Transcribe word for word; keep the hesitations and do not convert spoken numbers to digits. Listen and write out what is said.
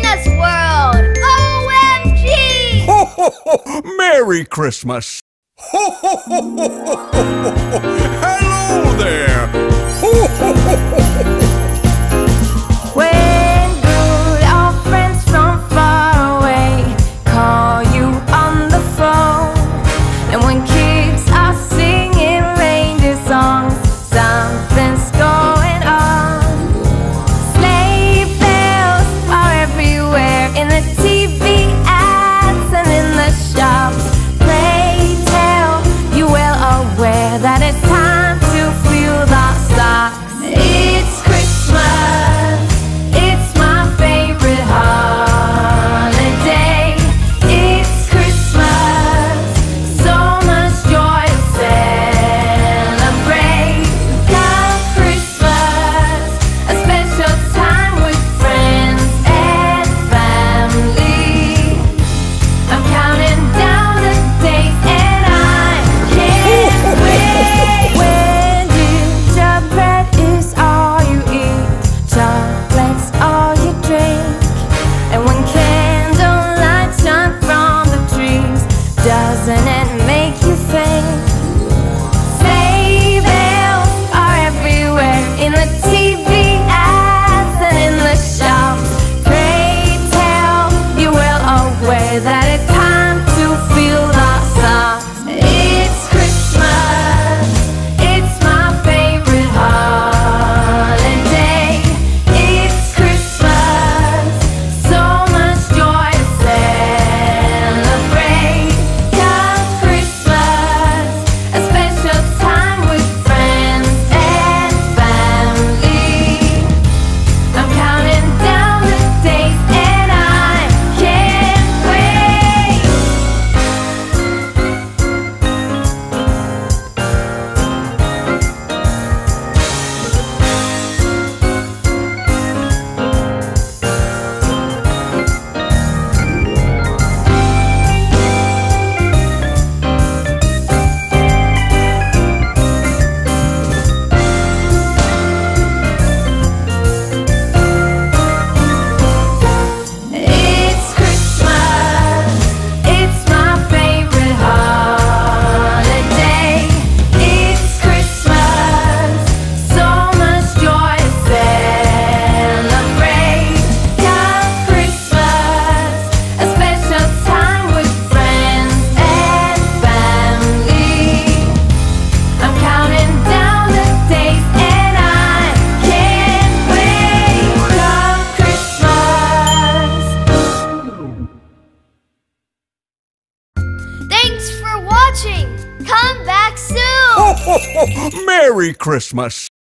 Kristina's World O M G! Ho, ho, ho. Merry Christmas! Ho, ho, ho, ho, ho, ho, ho. Hello there! Ho, ho, ho, ho, ho. When good old friends from far away call you on the phone, and when kids are singing reindeer songs, something's going on. Sleigh bells are everywhere, in the T V ads and in the shops. Pray tell, you well aware that it's time to fill the stocks. It's Christmas, it's my favorite holiday. It's Christmas, so much joy to celebrate. Got Christmas, a special time with friends and family. I'm counting down the days and I can't wait. When gingerbread is all you eat, chocolate's all you drink, and when candlelight shine from the trees, doesn't it make you think? Sleigh bells are everywhere, in the T V ads and in the shops. Pray tell, you well aware that it's time to fill the stocks. It's Christmas, it's my favorite holiday. It's Christmas, so much joy to celebrate. Got Christmas, a special time with friends and family. I'm counting down the days and I can't wait. It's Christmas, it's my favorite holiday. It's Christmas, so much joy to celebrate. Got Christmas, a special time with friends and family. I'm counting down the days and I can't wait. Got Christmas. Thanks for watching! Come back soon! Ho, ho, ho. Merry Christmas!